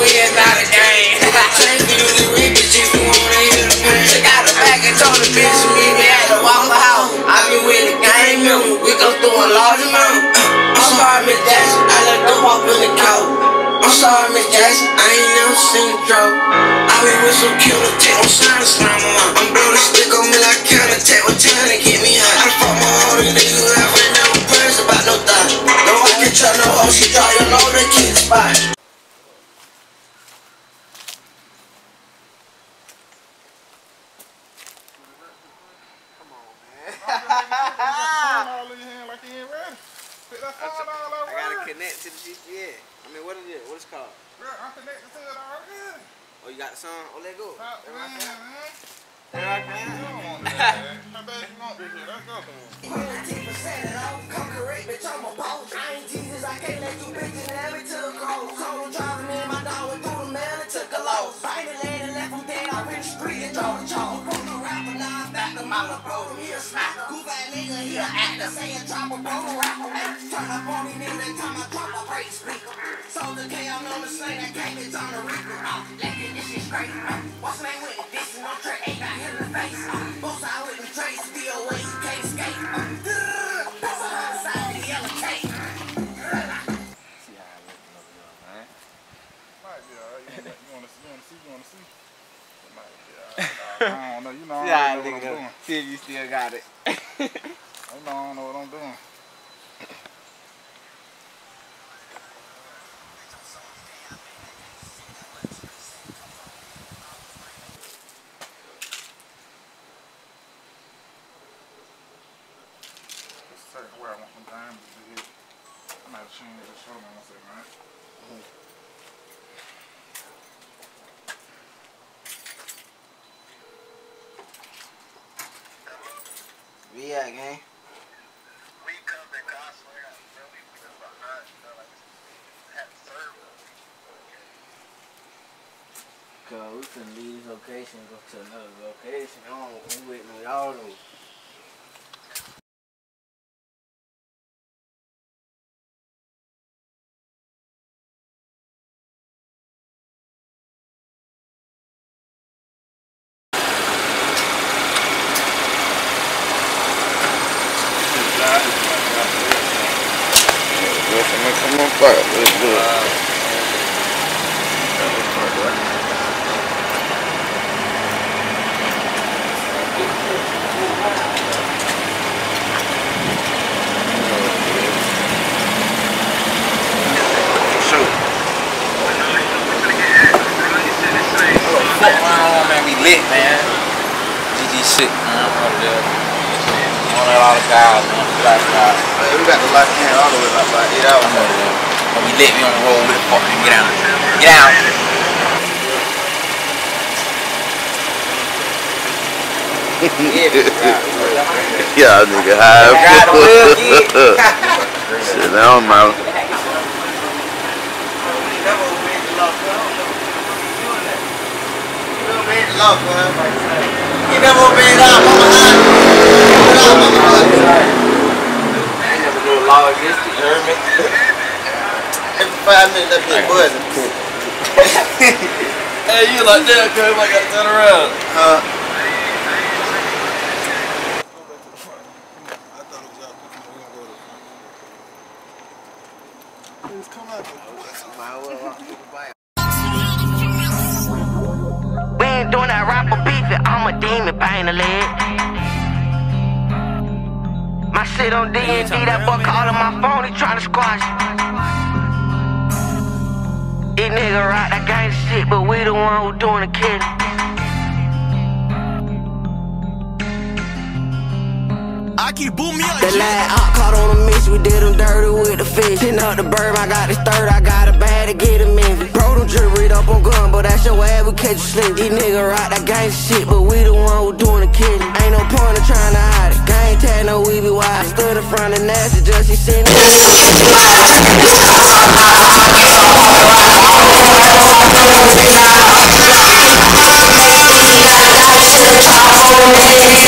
it's not a game. Change me to the rich bitches who wanna hear the pain. She got a back and told the bitch she meet me at the Waffle House. I been with the gang member, we go through a large amount. I'm sorry, Miss Jackson, I let dope off in the couch. I'm sorry, Miss Jackson, I ain't never seen a drought. I been with some killer tech, I'm trying to slam them out. I'm blowing a stick on me like counterattack, what trying to get me high. I fuck my all these niggas who have never prayers about no thought. No, I can trust no hoe, she draw your load and keep the spot. I gotta connect to the GPS. I mean, what is it? What is it called? Bro, I'm connected to it already. Oh, you got the song? Oh, let go. Man. There I I bet you want this shit. Let's go. Come correct, bitch, I'm a boss. I ain't Jesus, I can't let you bitches have me to the cross. Told him driving me and my dog went through the mail and took a loss. Fight the lady, left him dead, I went the street and draw the chalk. From the rapper, now I'm back to my little bro, he a smacker. Goof ass nigga, he a actor, saying drop a bro, rapper. Turn up on me, nigga, every time I drop a break speaker. Soulja K, I'm on the slang, that gang bitch on the reaper. Let this shit straight. What's the name with it? This is no trick, ain't got hit in the face. Both side with the trace, DOA, you can't escape. That's on the other side of the yellow cake. See how I look over there, man. Might be alright. You wanna see? It might be alright. I don't know, you know, See I how I don't know look what I'm up. doing. See if you still got it. You know, I don't know what I'm doing. Where I want some diamonds to hit. I might have changed the show one second, right? Where you at, gang? We coming, I swear, we just behind, like, had to serve them. Cause we couldn't leave this location and go to another location. I'm waiting on y'all though. Come on, fuck. Let's do it. Man, we lit, man. GG shit, man. On a lot of guys, man. Flash guys. We got the lock in all the way about 8 hours. But we lit, we on the road with the fuck, man. Get out. Get out. Yeah, nigga, high. Sit down, man. You never been out, mama high. I ain't never do a law against it, you heard me? Every 5 minutes, that bitch buzzing. Hey, you like that, cuz I gotta turn around. We ain't doing that rapper beefing, I'm a demon, bang the leg. My shit on D&D, that boy calling my phone, he tryna squash. These niggas rock that gang shit, but we the one who doing the killing. I keep booming up. The last op caught on the mission, we did them dirty with the fish. Hitting up the bird, I got this third, I got a bag to get him in. Bro, them drip read up on gun, but that's your ass, we catch you slick. These niggas rock that gang shit, but we the one who doing the killing. Ain't no point in trying to hide it. Gang tag, no, we be wild. Stood in front of Nasty, just she sitting there.